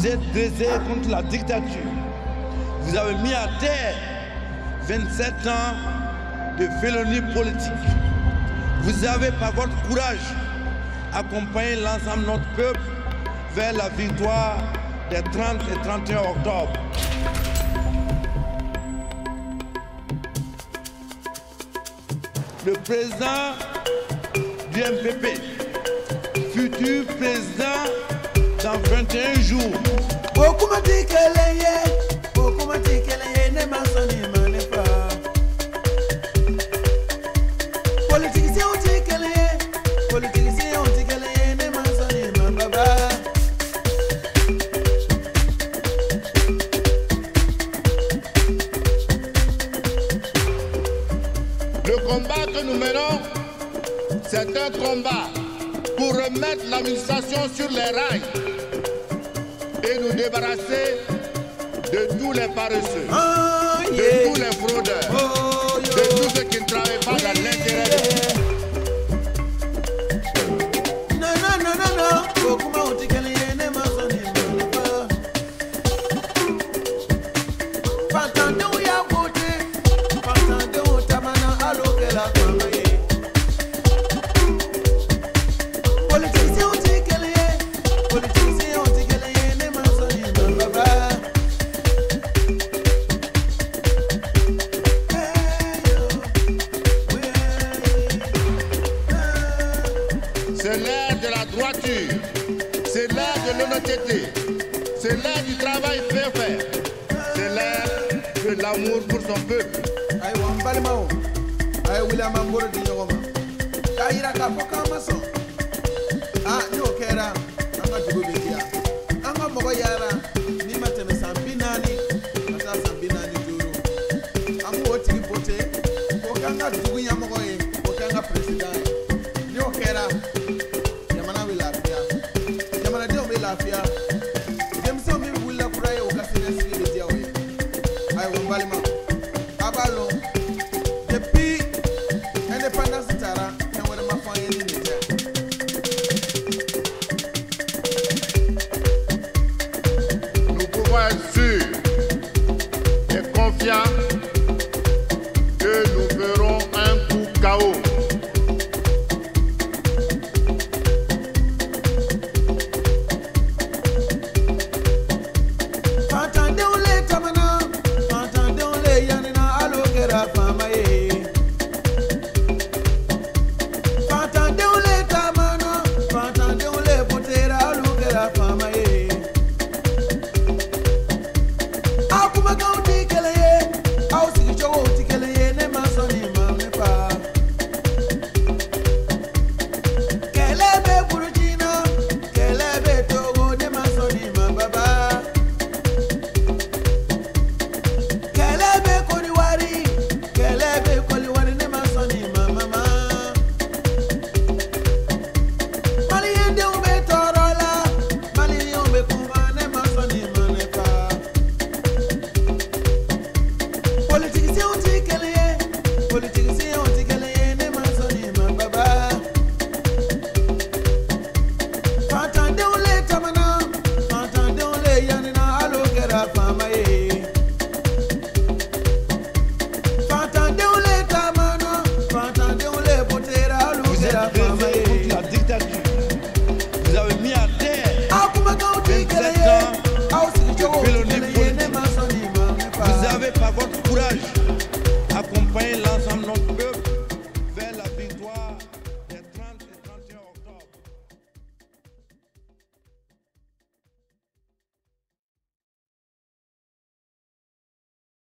Vous êtes dressé contre la dictature. Vous avez mis à terre 27 ans de félonie politique. Vous avez, par votre courage, accompagné l'ensemble de notre peuple vers la victoire des 30 et 31 octobre. Le président du MPP, futur président dans 21 jours. Le combat que nous menons, c'est un combat pour remettre l'administration sur les rails et nous débarrasser de tous les paresseux, de tous les fraudeurs, de tous ceux qui ne travaillent pas dans l'intérêt de C'est l'ère de la droiture, c'est l'ère de l'honnêteté, c'est l'ère du travail fait, c'est l'ère de l'amour pour son peuple. Nous pouvons être sûrs et confiants que nous ferons un coup KO. Par votre courage, accompagnez l'ensemble